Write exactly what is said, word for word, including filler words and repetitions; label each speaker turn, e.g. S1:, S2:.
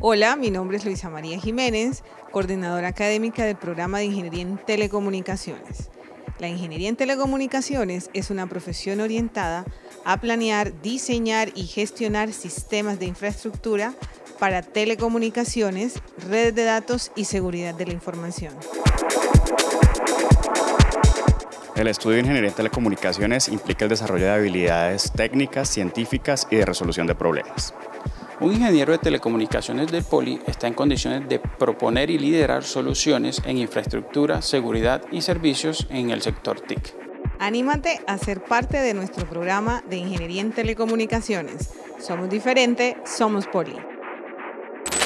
S1: Hola, mi nombre es Luisa María Jiménez, coordinadora académica del programa de Ingeniería en Telecomunicaciones. La ingeniería en telecomunicaciones es una profesión orientada a planear, diseñar y gestionar sistemas de infraestructura para telecomunicaciones, redes de datos y seguridad de la información.
S2: El estudio de ingeniería en telecomunicaciones implica el desarrollo de habilidades técnicas, científicas y de resolución de problemas.
S3: Un ingeniero de telecomunicaciones del Poli está en condiciones de proponer y liderar soluciones en infraestructura, seguridad y servicios en el sector T I C.
S1: Anímate a ser parte de nuestro programa de Ingeniería en Telecomunicaciones. Somos diferentes, somos Poli.